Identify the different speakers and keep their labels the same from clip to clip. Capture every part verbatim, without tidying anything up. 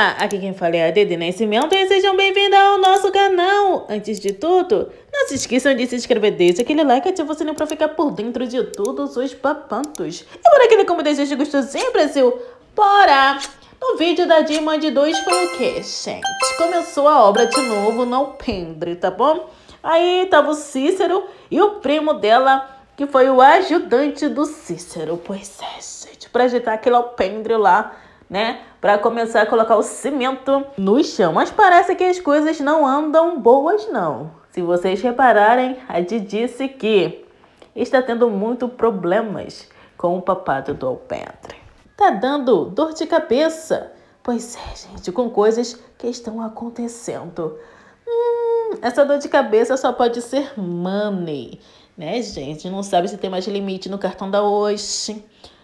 Speaker 1: Olá, aqui quem fala é a Dede Nascimento e sejam bem-vindos ao nosso canal. Antes de tudo, não se esqueçam de se inscrever, deixa aquele like e ativa o sininho pra ficar por dentro de todos os papantos. E por aquele como desejo gostosinho, Brasil, bora! No vídeo da Diamond dois foi o quê, gente? Começou a obra de novo no Alpendre, tá bom? Aí tava o Cícero e o primo dela, que foi o ajudante do Cícero. Pois é, gente, pra ajeitar aquele alpendre lá, né? Pra começar a colocar o cimento no chão. Mas parece que as coisas não andam boas, não. Se vocês repararem, a Didi disse que está tendo muito problemas com o papado do alpendre. Tá dando dor de cabeça. Pois é, gente, com coisas que estão acontecendo. Hum, essa dor de cabeça só pode ser money, né, gente? Não sabe se tem mais limite no cartão da Oxi.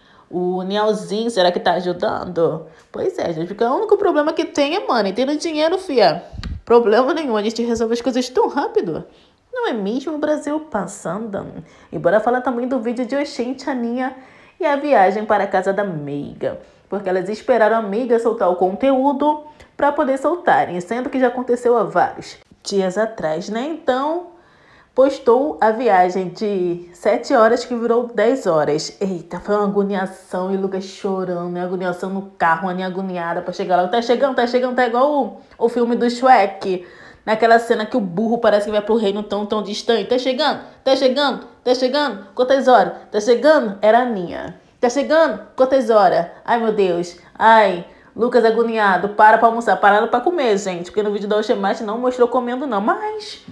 Speaker 1: O Nielzinho, será que tá ajudando? Pois é, gente, porque o único problema que tem é money. Tendo dinheiro, fia. Problema nenhum, a gente resolve as coisas tão rápido. Não é mesmo o Brasil passando? E bora falar também do vídeo de Oxente, Aninha e a viagem para a casa da Meiga. Porque elas esperaram a Meiga soltar o conteúdo para poder soltarem. Sendo que já aconteceu há vários dias atrás, né? Então, postou a viagem de sete horas que virou dez horas. Eita, foi uma agoniação. E o Lucas chorando, né? Agoniação no carro, uma agoniada pra chegar lá. Tá chegando, tá chegando, tá igual o, o filme do Shrek. Naquela cena que o burro parece que vai pro reino tão, tão distante. Tá chegando, tá chegando, tá chegando. Quantas horas? Tá chegando? Era a Aninha. Tá chegando? Quantas horas? Ai, meu Deus. Ai, Lucas agoniado. Para pra almoçar. Pararam pra comer, gente. Porque no vídeo da Oxemate não mostrou comendo, não. Mas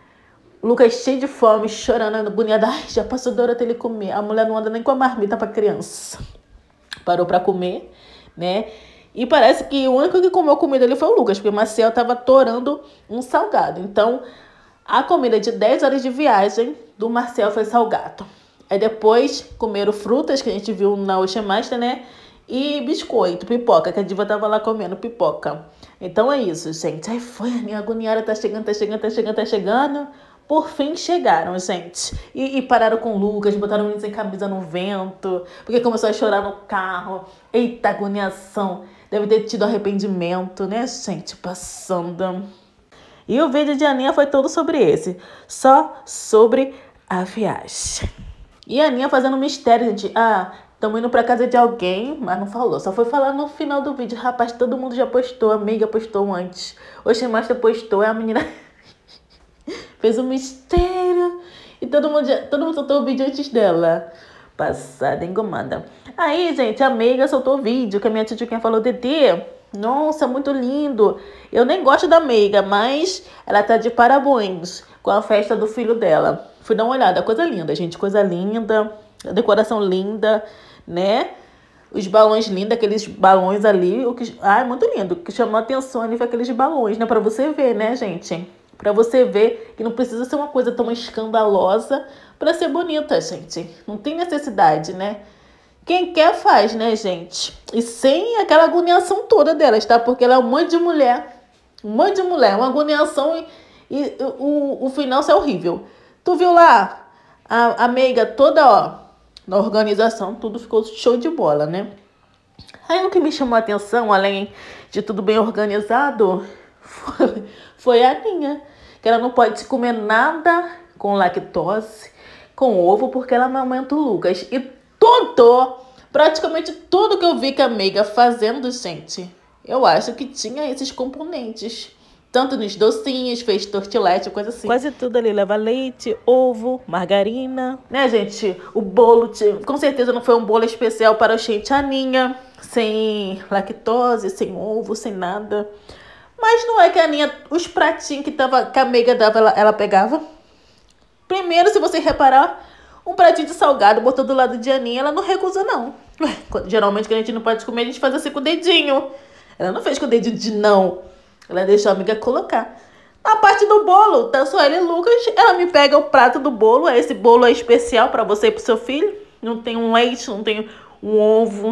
Speaker 1: Lucas cheio de fome, chorando, agoniado. Ai, já passou da hora dele comer. A mulher não anda nem com a marmita pra criança. Parou pra comer, né? E parece que o único que comeu comida ali foi o Lucas, porque o Marcel tava torando um salgado. Então, a comida de dez horas de viagem do Marcel foi salgado. Aí depois comeram frutas, que a gente viu na Ocean Master, né? E biscoito, pipoca, que a Diva tava lá comendo pipoca. Então é isso, gente. Aí foi, a minha agoniada tá chegando, tá chegando, tá chegando, tá chegando. Por fim chegaram, gente. E, e pararam com o Lucas, botaram o menino sem camisa no vento, porque começou a chorar no carro. Eita, agoniação. Deve ter tido arrependimento, né, gente? Passando. E o vídeo de Aninha foi todo sobre esse. Só sobre a viagem. E a Aninha fazendo mistério, gente. Ah, estamos indo pra casa de alguém, mas não falou. Só foi falar no final do vídeo. Rapaz, todo mundo já postou. A amiga postou antes. O Xemaster postou. É a menina fez um mistério. E todo mundo, já, todo mundo soltou o vídeo antes dela. Passada, engomada. Aí, gente, a amiga soltou o vídeo que a minha tio falou, Dedê, nossa, muito lindo. Eu nem gosto da Meiga, mas ela tá de parabéns com a festa do filho dela. Fui dar uma olhada, coisa linda, gente, coisa linda, a decoração linda, né? Os balões lindos, aqueles balões ali, o que, ai, muito lindo. O que chamou a atenção ali foi aqueles balões, né? Pra você ver, né, gente? Pra você ver que não precisa ser uma coisa tão escandalosa pra ser bonita, gente. Não tem necessidade, né? Quem quer faz, né, gente? E sem aquela agoniação toda delas, tá? Porque ela é um monte de mulher. Um monte de mulher. Uma agoniação e, e o, o final é horrível. Tu viu lá? A, a Meiga toda, ó, na organização, tudo ficou show de bola, né? Aí o que me chamou a atenção, além de tudo bem organizado, foi, foi a Aninha. Que ela não pode comer nada com lactose, com ovo, porque ela amamenta o Lucas. E tudo, praticamente tudo que eu vi que a Meiga fazendo, gente, eu acho que tinha esses componentes. Tanto nos docinhos, fez tortilete, coisa assim. Quase tudo ali leva leite, ovo, margarina. Né, gente? O bolo, com certeza não foi um bolo especial para o Oxente Aninha. Sem lactose, sem ovo, sem nada. Mas não é que a Aninha, os pratinhos que, tava, que a Meiga dava, ela, ela pegava. Primeiro, se você reparar, um pratinho de salgado botou do lado de Aninha, ela não recusa, não. Ué, geralmente, quando a gente não pode comer, a gente faz assim com o dedinho. Ela não fez com o dedinho de não. Ela deixou a amiga colocar. Na parte do bolo, tá só ela e Lucas. Ela me pega o prato do bolo. Esse bolo é especial pra você e pro seu filho. Não tem um leite, não tem um ovo.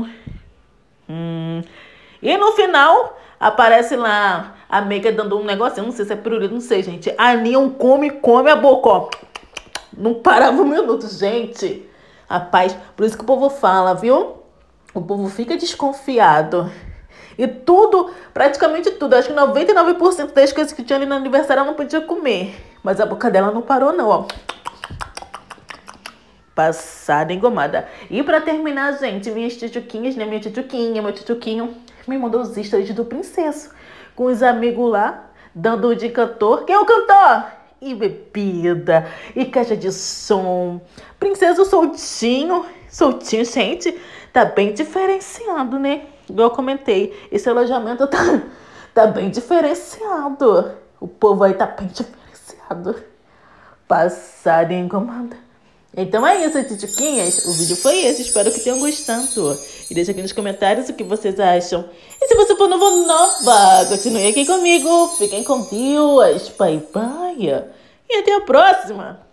Speaker 1: Hum. E no final, aparece lá a Meiga dando um negocinho. Não sei se é pirulito, não sei, gente. A Aninha um come, come a boca, ó. Não parava um minuto, gente. Rapaz, por isso que o povo fala, viu? O povo fica desconfiado. E tudo, praticamente tudo, acho que noventa e nove por cento das coisas que tinha ali no aniversário ela não podia comer. Mas a boca dela não parou não, ó. Passada engomada. E pra terminar, gente, minhas tchutchuquinhas, né? Minha tchutchuquinha, meu tchutchuquinho me mandou os stories do Princesso. Com os amigos lá, dando de cantor. Quem é o cantor? E bebida, e caixa de som. Princeso soltinho, soltinho, gente. Tá bem diferenciado, né? Igual eu comentei, esse alojamento tá, tá bem diferenciado. O povo aí tá bem diferenciado. Passada engomada. Então é isso, tchutchuquinhas. O vídeo foi esse. Espero que tenham gostado. E deixa aqui nos comentários o que vocês acham. E se você for novo ou nova, continue aqui comigo. Fiquem com Deus. Bye, bye. E até a próxima.